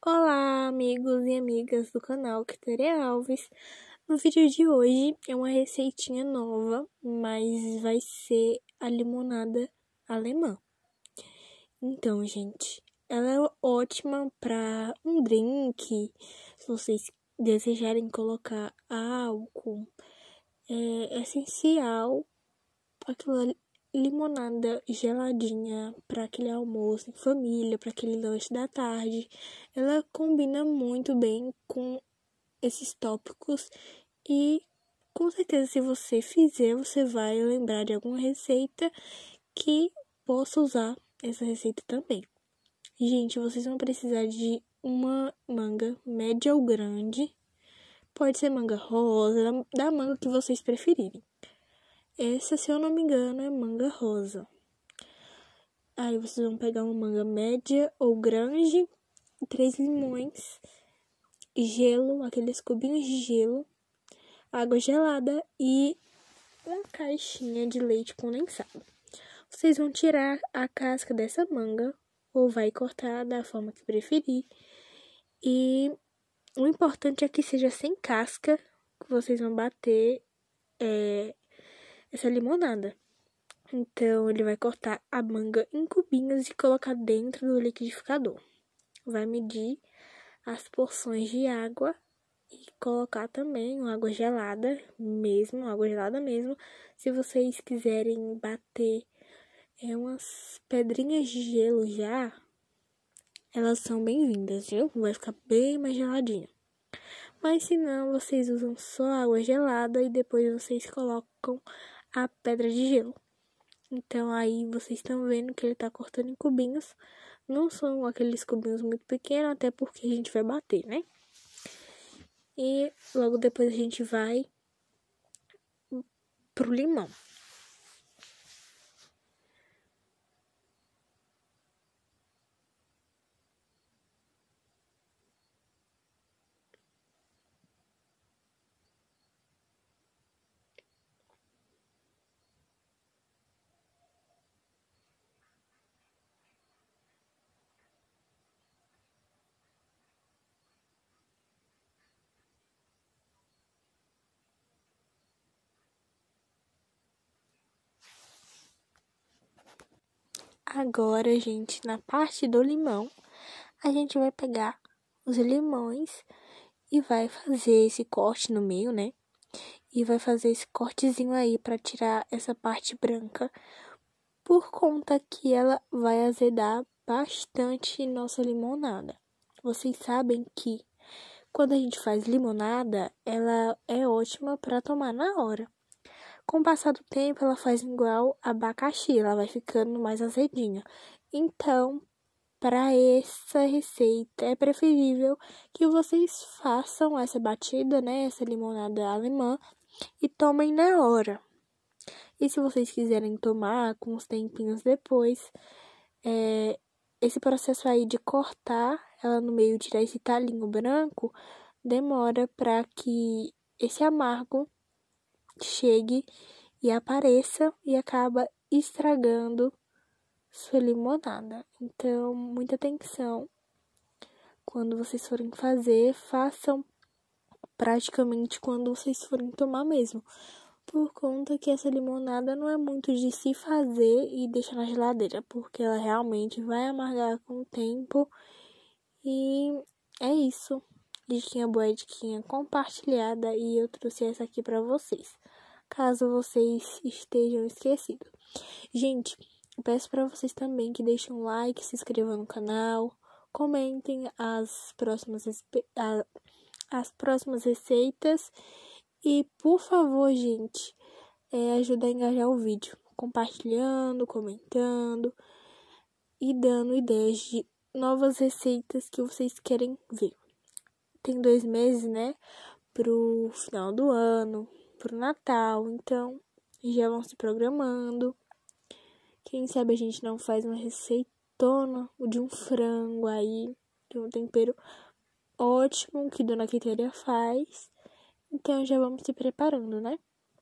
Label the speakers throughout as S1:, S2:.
S1: Olá, amigos e amigas do canal Quitéria Alves. No vídeo de hoje é uma receitinha nova, mas vai ser a limonada alemã. Então, gente, ela é ótima para um drink, se vocês desejarem colocar álcool. É essencial aquela limonada geladinha para aquele almoço em família, para aquele lanche da tarde. Ela combina muito bem com esses tópicos e com certeza se você fizer, você vai lembrar de alguma receita que possa usar essa receita também. Gente, vocês vão precisar de uma manga média ou grande. Pode ser manga rosa, da manga que vocês preferirem. Essa, se eu não me engano, é manga rosa. Aí vocês vão pegar uma manga média ou grande, 3 limões, gelo, aqueles cubinhos de gelo, água gelada e uma caixinha de leite condensado. Vocês vão tirar a casca dessa manga ou vai cortar da forma que preferir. E o importante é que seja sem casca, que vocês vão bater essa limonada. Então, ele vai cortar a manga em cubinhos e colocar dentro do liquidificador. Vai medir as porções de água e colocar também uma água gelada mesmo. Se vocês quiserem bater umas pedrinhas de gelo já, elas são bem-vindas, viu? Vai ficar bem mais geladinha. Mas se não, vocês usam só água gelada e depois vocês colocam a pedra de gelo. Então, aí vocês estão vendo que ele tá cortando em cubinhos. Não são aqueles cubinhos muito pequenos, até porque a gente vai bater, né? E logo depois a gente vai pro limão. Agora, gente, na parte do limão, a gente vai pegar os limões e vai fazer esse corte no meio, né? E vai fazer esse cortezinho aí para tirar essa parte branca, por conta que ela vai azedar bastante nossa limonada. Vocês sabem que quando a gente faz limonada, ela é ótima para tomar na hora. Com o passar do tempo, ela faz igual abacaxi, ela vai ficando mais azedinha. Então, para essa receita, é preferível que vocês façam essa batida, né, essa limonada alemã, e tomem na hora. E se vocês quiserem tomar com uns tempinhos depois, esse processo aí de cortar ela no meio, tirar esse talinho branco, demora para que esse amargo chegue e apareça e acaba estragando sua limonada. Então, muita atenção. Quando vocês forem fazer, façam praticamente quando vocês forem tomar mesmo. Por conta que essa limonada não é muito de se fazer e deixar na geladeira, porque ela realmente vai amargar com o tempo. E é isso. Diquinha boa, diquinha compartilhada, e eu trouxe essa aqui pra vocês, caso vocês estejam esquecidos. Gente, peço pra vocês também que deixem um like, se inscrevam no canal, comentem as próximas receitas e, por favor, gente, ajuda a engajar o vídeo, compartilhando, comentando e dando ideias de novas receitas que vocês querem ver. Tem 2 meses, né, pro final do ano, pro Natal, então já vão se programando. Quem sabe a gente não faz uma receitona de um frango aí, de um tempero ótimo que Dona Quitéria faz. Então já vamos se preparando, né?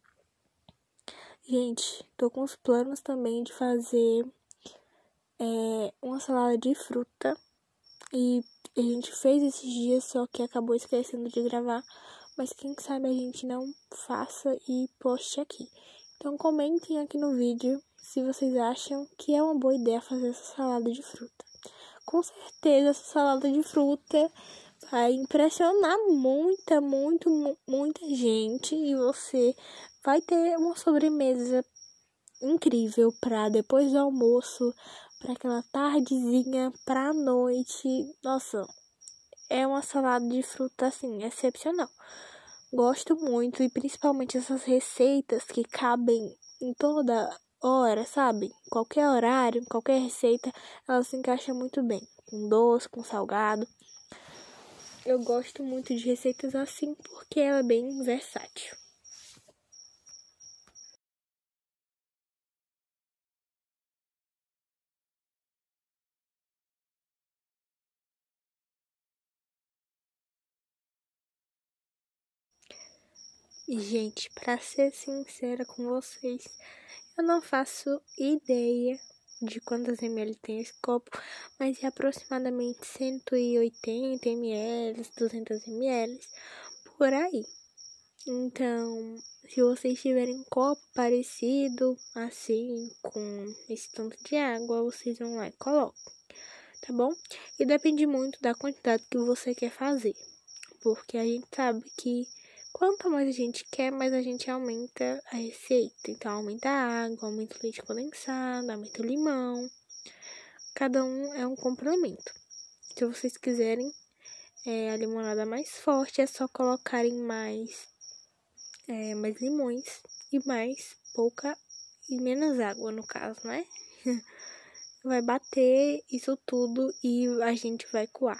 S1: Gente, tô com os planos também de fazer uma salada de fruta E a gente fez esses dias, só que acabou esquecendo de gravar. Mas quem sabe a gente não faça e poste aqui. Então comentem aqui no vídeo se vocês acham que é uma boa ideia fazer essa salada de fruta. Com certeza essa salada de fruta vai impressionar muita gente. E você vai ter uma sobremesa incrível para depois do almoço, para aquela tardezinha, para a noite. Nossa, é uma salada de fruta assim excepcional. Gosto muito, e principalmente essas receitas que cabem em toda hora, sabe? Qualquer horário, qualquer receita, ela se encaixa muito bem. Com doce, com salgado. Eu gosto muito de receitas assim porque ela é bem versátil. E, gente, pra ser sincera com vocês, eu não faço ideia de quantas ml tem esse copo, mas é aproximadamente 180 ml, 200 ml, por aí. Então, se vocês tiverem um copo parecido, assim, com esse tanto de água, vocês vão lá e colocam, tá bom? E depende muito da quantidade que você quer fazer, porque a gente sabe que quanto mais a gente quer, mais a gente aumenta a receita. Então, aumenta a água, aumenta o leite condensado, aumenta o limão. Cada um é um complemento. Se vocês quiserem a limonada mais forte, é só colocarem mais limões e mais pouca e menos água, no caso, né? Vai bater isso tudo e a gente vai coar.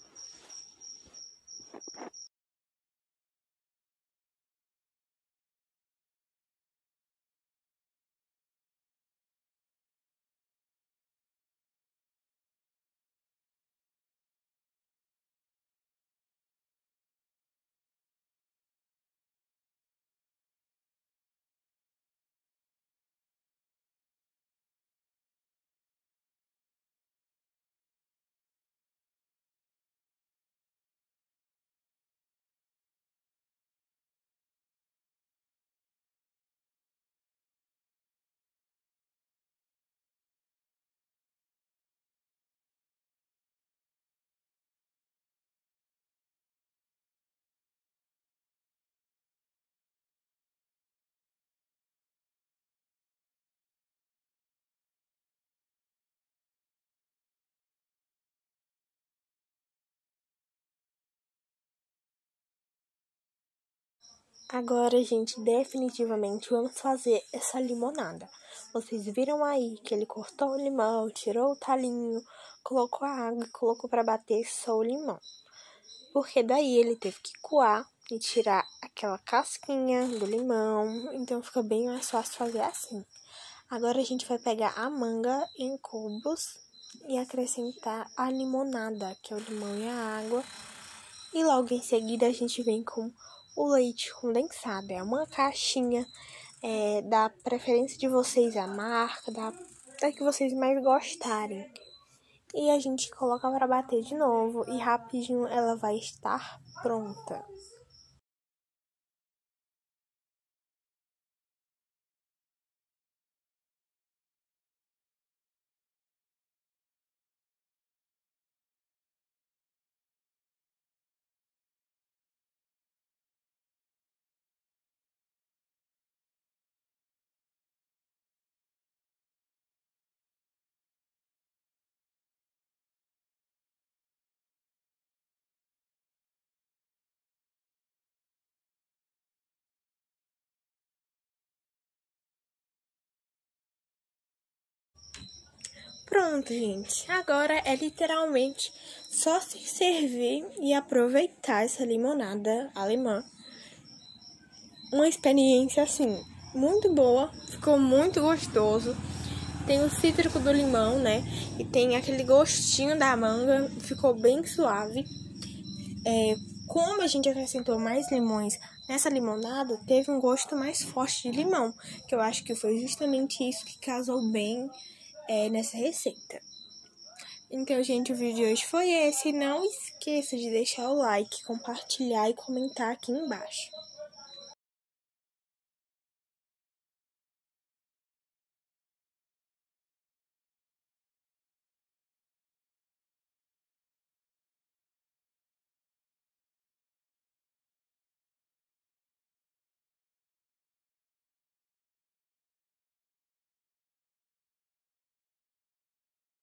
S1: Agora, gente, definitivamente vamos fazer essa limonada. Vocês viram aí que ele cortou o limão, tirou o talinho, colocou a água e colocou para bater só o limão. Porque daí ele teve que coar e tirar aquela casquinha do limão. Então fica bem mais fácil fazer assim. Agora a gente vai pegar a manga em cubos e acrescentar a limonada, que é o limão e a água. E logo em seguida a gente vem com o leite condensado. É uma caixinha da preferência de vocês, a marca, da que vocês mais gostarem. E a gente coloca para bater de novo e rapidinho ela vai estar pronta. Pronto, gente. Agora é literalmente só se servir e aproveitar essa limonada alemã. Uma experiência, assim, muito boa. Ficou muito gostoso. Tem o cítrico do limão, né? E tem aquele gostinho da manga. Ficou bem suave. Como a gente acrescentou mais limões nessa limonada, teve um gosto mais forte de limão. Que eu acho que foi justamente isso que casou bem nessa receita. Então, gente, o vídeo de hoje foi esse. Não esqueça de deixar o like, compartilhar e comentar aqui embaixo.